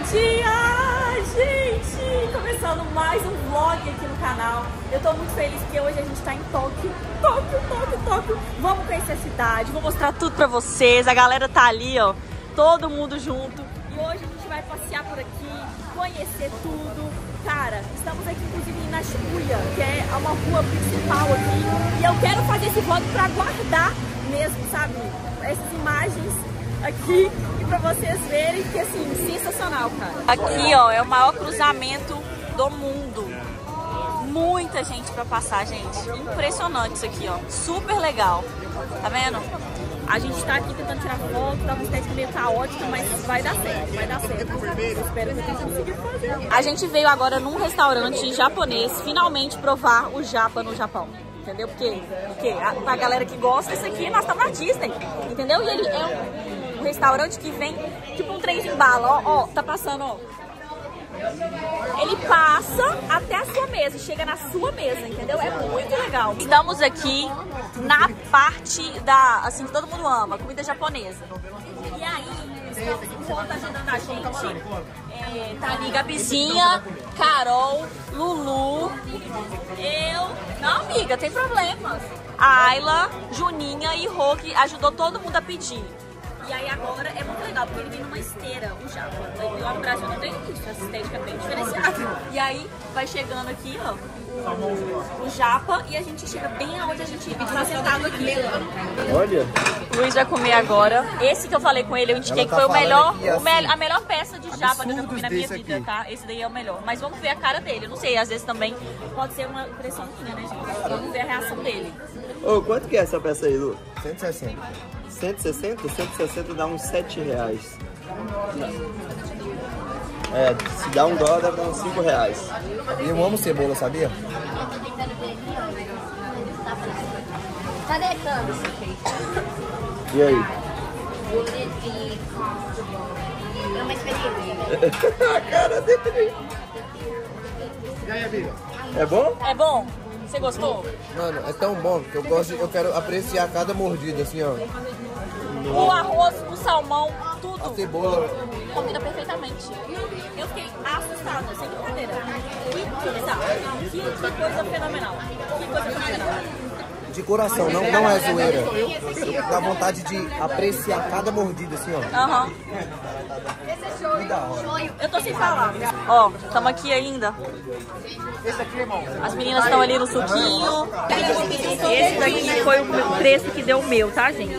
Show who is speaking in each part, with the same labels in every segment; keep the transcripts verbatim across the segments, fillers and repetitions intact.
Speaker 1: dia! Gente, começando mais um vlog aqui no canal. Eu tô muito feliz porque hoje a gente tá em Tóquio. Tóquio, Tóquio, Tóquio. Vamos conhecer a cidade, vou mostrar tudo pra vocês. A galera tá ali, ó, todo mundo junto. E hoje a gente vai passear por aqui, conhecer tudo. Cara, estamos aqui inclusive na Shibuya, que é uma rua principal aqui. E eu quero fazer esse vlog pra guardar mesmo, sabe? Essas imagens aqui e pra vocês verem que, assim, sensacional, cara. Aqui, ó, é o maior cruzamento do mundo. Muita gente pra passar, gente. Impressionante isso aqui, ó. Super legal. Tá vendo? A gente tá aqui tentando tirar foto, tá uma estética meio caótica, mas vai dar certo, vai dar certo. Eu espero que a gente consiga fazer. A gente veio agora num restaurante japonês, finalmente provar o japa no Japão. Entendeu? Porque, porque a, a galera que gosta disso aqui, nós estamos na Disney. Entendeu? E ele é um, um restaurante que vem tipo um trem de bala. Ó, ó, tá passando, ó. Ele passa até a sua mesa, chega na sua mesa, entendeu? É muito legal. Estamos aqui na parte da, assim, que todo mundo ama, comida japonesa. E aí, o pessoal tá ajudando a gente. É, tá ali Gabizinha, Carol, Lulu, eu... Não, amiga, tem problemas. A Ayla, Juninha e Rô, que ajudou todo mundo a pedir. E aí agora é muito legal, porque ele vem numa esteira, o japa. E lá no Brasil não tem isso, essa estética é bem diferenciada. E aí vai chegando aqui, ó, o, o japa, e a gente chega bem aonde a gente tá sentado aqui.
Speaker 2: Olha.
Speaker 1: O Luiz vai comer agora. Esse que eu falei com ele, eu indiquei tá que foi o melhor, aqui, assim, o me a melhor peça de japa que eu já comi na minha vida, aqui. Tá? Esse daí é o melhor. Mas vamos ver a cara dele. Eu não sei, às vezes também pode ser uma impressão minha, né, gente? Vamos ver a reação dele.
Speaker 2: Ô, quanto que é essa peça aí, Lu?
Speaker 3: cento e sessenta.
Speaker 2: cento e sessenta? cento e sessenta dá uns sete reais. É, se dá um dólar, dá uns cinco reais.
Speaker 3: Eu amo cebola, sabia?
Speaker 2: E aí?
Speaker 4: É uma experiência.
Speaker 2: A cara dele.
Speaker 3: E aí, amiga?
Speaker 2: É bom?
Speaker 1: É bom? Você gostou?
Speaker 3: Mano, é tão bom que eu gosto, de, eu quero apreciar cada mordida, assim, ó.
Speaker 1: O arroz, o salmão, tudo.
Speaker 3: A cebola.
Speaker 1: Combina perfeitamente. Eu fiquei assustada, sem brincadeira. Que bizarro. Que, que coisa fenomenal. Que coisa fenomenal.
Speaker 3: De coração, não, não é zoeira. Eu, dá vontade de apreciar cada mordida, assim, ó.
Speaker 1: Aham.
Speaker 3: Que da hora.
Speaker 1: Eu tô sem falar. Ó, estamos aqui ainda. As meninas estão ali no suquinho. Esse daqui foi o preço que deu o meu, tá, gente?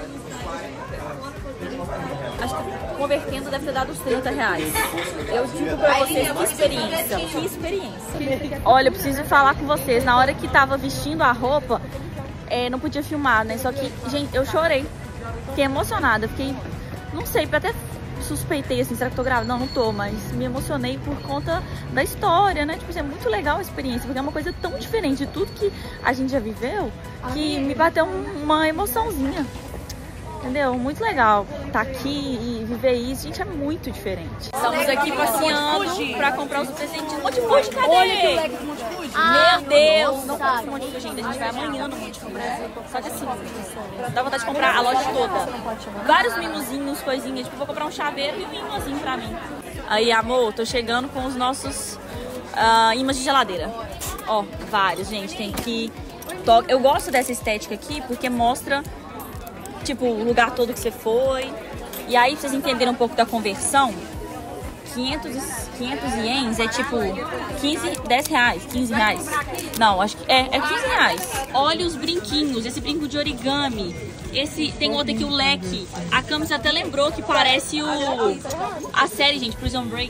Speaker 1: Acho que convertendo deve ter dado uns trinta reais. Eu digo pra vocês, que experiência. Que experiência. Olha, eu preciso falar com vocês. Na hora que tava vestindo a roupa, é, não podia filmar, né? Só que, gente, eu chorei. Fiquei emocionada. Fiquei, não sei, até suspeitei assim, será que tô grávida? Não, não tô, mas me emocionei por conta da história, né? Tipo assim, é muito legal a experiência, porque é uma coisa tão diferente de tudo que a gente já viveu, que me bateu uma emoçãozinha. Entendeu? Muito legal estar aqui e viver isso. Gente, é muito diferente. Estamos aqui passeando pra comprar os presentes. Monte Fuji, cadê?
Speaker 4: Olha que leque do Monte Fuji.
Speaker 1: Ah, meu Deus! Não compra o Monte Fuji ainda. A gente vai amanhã no Monte Fuji. Só que assim, dá vontade de comprar a loja toda. Vários mimosinhos, coisinhas. Tipo, vou comprar um chaveiro e um mimosinho pra mim. Aí, amor, tô chegando com os nossos uh, imãs de geladeira. Ó, vários, gente. Tem aqui. Eu gosto dessa estética aqui porque mostra, tipo, o lugar todo que você foi. E aí, pra vocês entenderem um pouco da conversão, quinhentos ienes é tipo quinze, dez reais, quinze reais. Não, acho que é, é quinze reais. Olha os brinquinhos, esse brinco de origami. Esse, tem outro aqui, o leque. A Camis até lembrou que parece o a série, gente, Prison Break.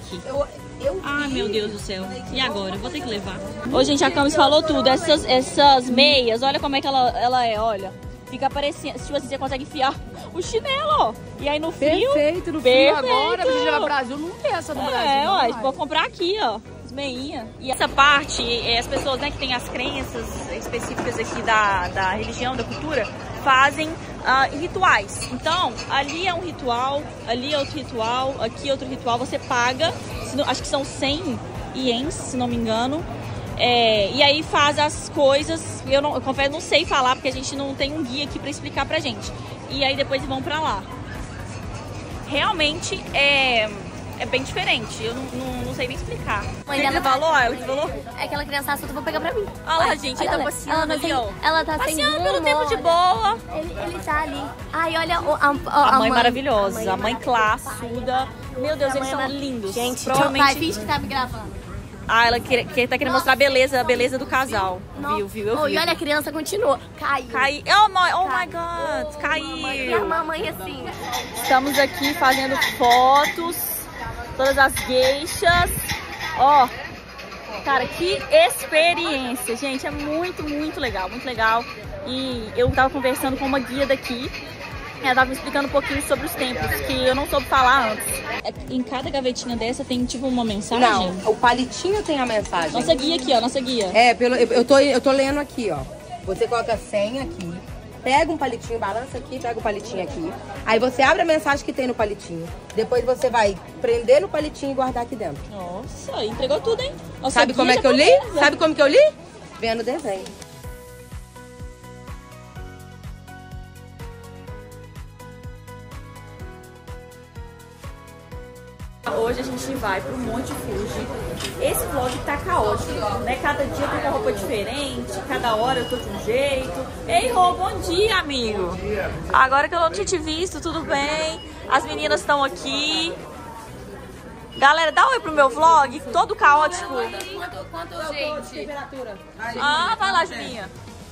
Speaker 1: Ai, meu Deus do céu. E agora? Vou ter que levar. Ô, gente, a Camis falou tudo. Essas, essas meias, olha como é que ela, ela é, olha. Fica aparecendo, tipo assim, você consegue enfiar o chinelo, ó. E aí no frio...
Speaker 4: Perfeito, no
Speaker 1: perfeito.
Speaker 4: frio agora, porque já no Brasil não tem essa no
Speaker 1: é,
Speaker 4: Brasil.
Speaker 1: É, ó, a gente pode comprar aqui, ó, as meinhas. E essa parte, é, as pessoas, né, que tem as crenças específicas aqui da, da religião, da cultura, fazem uh, rituais. Então, ali é um ritual, ali é outro ritual, aqui é outro ritual. Você paga, acho que são cem ienes, se não me engano. É, e aí faz as coisas, eu, não, eu confesso, não sei falar, porque a gente não tem um guia aqui pra explicar pra gente. E aí depois vão pra lá. Realmente é, é bem diferente. Eu não, não, não sei nem explicar.
Speaker 4: Mãe,
Speaker 1: Você
Speaker 4: ela
Speaker 1: que falou? Ela que falou?
Speaker 4: É aquela criança assunto, eu vou pegar pra mim.
Speaker 1: Olha lá, gente, ele tá passeando
Speaker 4: ela,
Speaker 1: ali,
Speaker 4: tem,
Speaker 1: ó.
Speaker 4: ela tá sem
Speaker 1: Passeando
Speaker 4: rumo,
Speaker 1: pelo tempo de
Speaker 4: olha.
Speaker 1: boa.
Speaker 4: Ele, ele tá ali. Ai, olha o- a, a,
Speaker 1: A,
Speaker 4: a
Speaker 1: mãe,
Speaker 4: mãe
Speaker 1: maravilhosa,
Speaker 4: a
Speaker 1: a mãe
Speaker 4: mãe
Speaker 1: classuda. Meu Deus,
Speaker 4: A
Speaker 1: eles
Speaker 4: mãe
Speaker 1: são
Speaker 4: é
Speaker 1: lindos.
Speaker 4: Gente,
Speaker 1: provavelmente.
Speaker 4: Pai, finge que tá me gravando.
Speaker 1: Ah, ela que, que tá querendo mostrar a beleza, a beleza do casal. Viu, viu? Eu
Speaker 4: Oh,
Speaker 1: vi.
Speaker 4: e olha, a criança continua. Caiu.
Speaker 1: Cai... Oh, my, oh my God,
Speaker 4: E a
Speaker 1: caiu.
Speaker 4: mamãe assim.
Speaker 1: Estamos aqui fazendo fotos, todas as geishas. Ó, cara, que experiência, gente. É muito, muito legal, muito legal. E eu tava conversando com uma guia daqui. Ela tava me explicando um pouquinho sobre os templos, que eu não soube falar antes. Em cada gavetinha dessa tem tipo uma mensagem?
Speaker 5: Não, o palitinho tem a mensagem.
Speaker 1: Nossa guia aqui, ó, nossa guia.
Speaker 5: É, pelo, eu, eu, tô, eu tô lendo aqui, ó. Você coloca a senha aqui, pega um palitinho, balança aqui, pega o palitinho aqui. Aí você abre a mensagem que tem no palitinho. Depois você vai prender no palitinho e guardar aqui dentro.
Speaker 1: Nossa, entregou tudo, hein? Nossa
Speaker 5: Sabe como
Speaker 1: guia
Speaker 5: é que eu li?
Speaker 1: japonesa.
Speaker 5: Sabe como que eu li? Vendo o desenho.
Speaker 1: Hoje a gente vai pro Monte Fuji. Esse vlog tá caótico, né? Cada dia eu tô com uma roupa diferente, cada hora eu tô de um jeito. Ei, Rô, bom dia, amigo. Agora que eu não tinha te visto, tudo bem? As meninas estão aqui. Galera, dá um oi pro meu vlog, todo caótico.
Speaker 4: Quanto, quanto gente?
Speaker 1: Ah, vai lá, Julinha.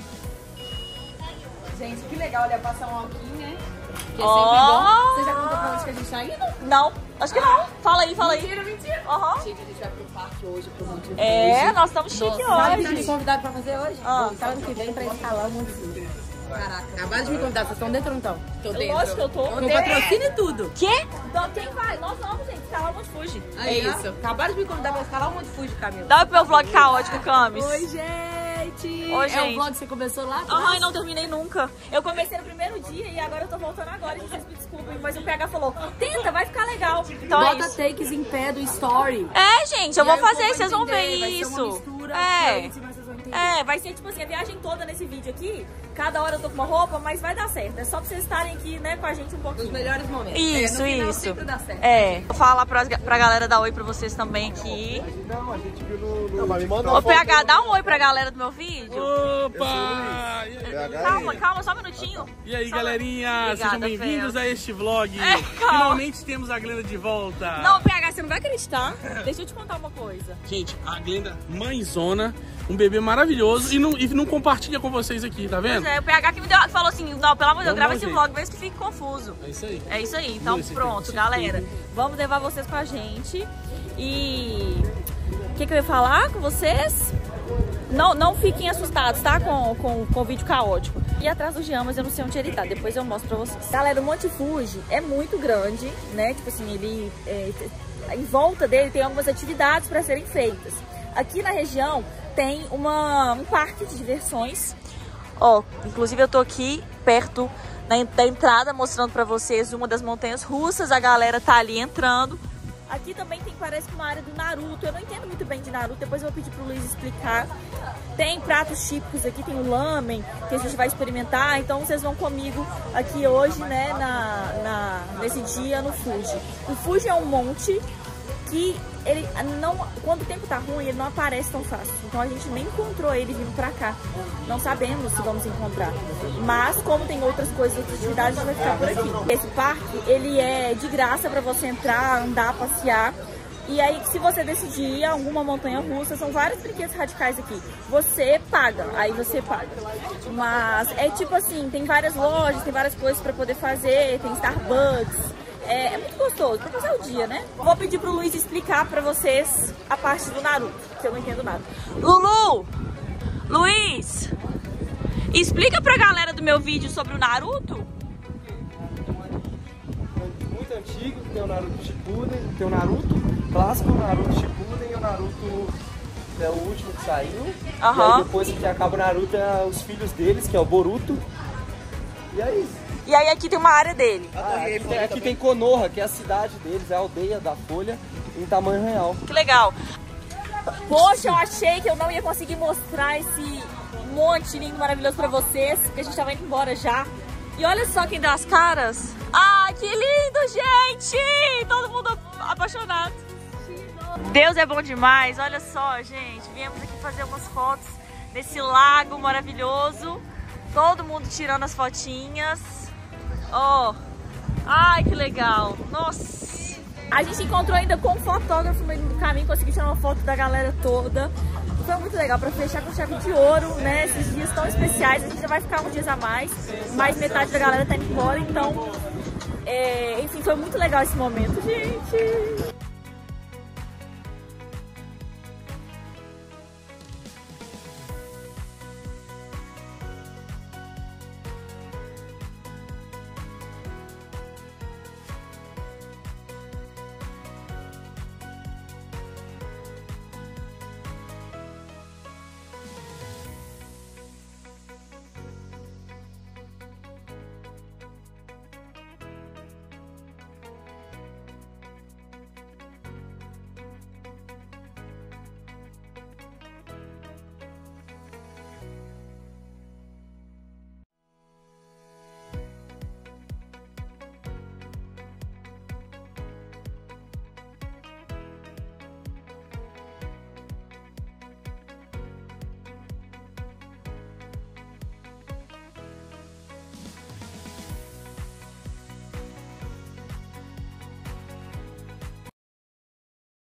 Speaker 6: Gente, que legal, olha, passar um alquinho, né? Que é sempre
Speaker 1: Ó.
Speaker 6: bom. Você já contou pra onde que a gente tá indo?
Speaker 1: Não, acho que não. Fala aí, fala aí.
Speaker 6: Mentira, mentira.
Speaker 1: Aham.
Speaker 6: Gente, a gente vai pro parque hoje, pro Monte Fuji.
Speaker 1: É, nós estamos chique
Speaker 6: Sabe o que me
Speaker 1: hoje.
Speaker 6: convidaram pra fazer hoje?
Speaker 1: Ah.
Speaker 6: Sábado que vem pra escalar o Monte Fuji.
Speaker 5: Caraca, acabaram de me convidar, vocês estão dentro ou não estão?
Speaker 6: Tô
Speaker 1: Lógico que eu tô.
Speaker 5: Com patrocínio e tudo.
Speaker 1: Quê? Então quem vai? Nós vamos, gente. Escalar o Monte Fuji.
Speaker 5: É isso. Acabaram de me convidar pra escalar o Monte Fuji, Camila.
Speaker 1: Dá oi pro meu vlog caótico, Camis.
Speaker 6: Oi, gente!
Speaker 1: Oi,
Speaker 6: É
Speaker 1: gente.
Speaker 6: o vlog que você começou lá?
Speaker 1: Ai, não terminei nunca. Eu comecei no primeiro dia e agora eu tô voltando agora. Gente, vocês me desculpem, mas o P H falou, tenta, vai ficar legal. Então é
Speaker 6: Bota
Speaker 1: isso.
Speaker 6: takes em pé do story.
Speaker 1: É, gente, eu
Speaker 6: E
Speaker 1: vou
Speaker 6: aí o
Speaker 1: fazer,
Speaker 6: povo
Speaker 1: vocês
Speaker 6: vai
Speaker 1: vão ver
Speaker 6: entender, vai ser uma
Speaker 1: isso.
Speaker 6: mistura,
Speaker 1: É.
Speaker 6: gente, mas vocês vão entender.
Speaker 1: É, vai ser tipo assim, a viagem toda nesse vídeo aqui. Cada hora eu tô com uma roupa, mas vai dar certo. É só pra vocês estarem aqui, né, com a gente um pouquinho.
Speaker 5: Os melhores momentos.
Speaker 1: Isso,
Speaker 5: É, no final
Speaker 1: isso.
Speaker 5: sempre dá certo.
Speaker 1: É. Vou falar pra, pra galera dar oi pra vocês também aqui.
Speaker 2: Não, a gente viu no... no... Não, mas me manda
Speaker 1: Ô, P H, dá um oi pra galera do meu vídeo.
Speaker 7: Opa! E aí,
Speaker 1: Calma, calma, só um minutinho.
Speaker 7: e aí
Speaker 1: Só-
Speaker 7: galerinha?
Speaker 1: Obrigada,
Speaker 7: Sejam bem-vindos
Speaker 1: Fel.
Speaker 7: a este vlog.
Speaker 1: É, calma.
Speaker 7: Finalmente temos a Glenda de volta.
Speaker 1: Não, P H, você não vai acreditar. Deixa eu te contar uma coisa.
Speaker 7: Gente, a Glenda mãezona, um bebê maravilhoso e não, e não compartilha com vocês aqui, tá vendo?
Speaker 1: Pois é, o P H que me deu, falou assim, não, pelo amor de Deus,
Speaker 7: Vamos
Speaker 1: grava
Speaker 7: dar um
Speaker 1: esse
Speaker 7: jeito.
Speaker 1: vlog, mesmo que fique confuso.
Speaker 7: É isso aí.
Speaker 1: É isso aí, então
Speaker 7: Esse
Speaker 1: pronto,
Speaker 7: aqui,
Speaker 1: galera.
Speaker 7: esse
Speaker 1: Vamos levar vocês com a gente. E o que, que eu ia falar com vocês? Não, não fiquem assustados, tá? Com, com, com o vídeo caótico. E atrás do Jean, mas eu não sei onde ele tá. Depois eu mostro pra vocês. Galera, o Monte Fuji é muito grande, né? Tipo assim, ele... É, em volta dele tem algumas atividades para serem feitas. Aqui na região tem uma, um parque de diversões. Ó, inclusive eu tô aqui perto da, da entrada mostrando pra vocês uma das montanhas russas. A galera tá ali entrando. Aqui também tem, parece que uma área do Naruto. Eu não entendo muito bem de Naruto, depois eu vou pedir pro Luiz explicar. Tem pratos típicos aqui, tem o lamen, que a gente vai experimentar. Então vocês vão comigo aqui hoje, né, na, na, nesse dia no Fuji. O Fuji é um monte que ele não, quando o tempo tá ruim, ele não aparece tão fácil. Então a gente nem encontrou ele vindo pra cá. Não sabemos se vamos encontrar. Mas como tem outras coisas, outras atividades, a gente vai ficar por aqui. Esse parque, ele é de graça pra você entrar, andar, passear. E aí, se você decidir ir a alguma montanha russa, são vários brinquedos radicais aqui. Você paga, aí você paga. Mas é tipo assim, tem várias lojas, tem várias coisas pra poder fazer, tem Starbucks. É, é muito gostoso, pra passar o dia, né? Vou pedir pro Luiz explicar pra vocês a parte do Naruto, que eu não entendo nada. Lulu! Luiz! Explica pra galera do meu vídeo sobre o Naruto.
Speaker 2: Muito antigo, tem o Naruto Shippuden, tem o Naruto clássico, o Naruto Shippuden e o Naruto é o último que saiu.
Speaker 1: Aham.
Speaker 2: E aí depois que acaba o Naruto é os filhos deles, que é o Boruto. E é isso.
Speaker 1: E aí aqui tem uma área dele.
Speaker 2: Ah, aqui, tem, aqui tem Konoha, que é a cidade deles, é a aldeia da Folha, em tamanho real.
Speaker 1: Que legal. Poxa, eu achei que eu não ia conseguir mostrar esse monte lindo, maravilhoso pra vocês, porque a gente tava indo embora já. E olha só quem dá as caras. Ai, que lindo, gente! Todo mundo apaixonado. Deus é bom demais, olha só, gente. Viemos aqui fazer umas fotos nesse lago maravilhoso. Todo mundo tirando as fotinhas. Ó, oh. Ai, que legal. Nossa. A gente encontrou ainda com um fotógrafo no meio do caminho, conseguiu tirar uma foto da galera toda. Foi muito legal para fechar com chave de ouro, né? Esses dias tão especiais, a gente já vai ficar uns dias a mais. Mais metade da galera tá indo embora, então... É, enfim, foi muito legal esse momento, gente.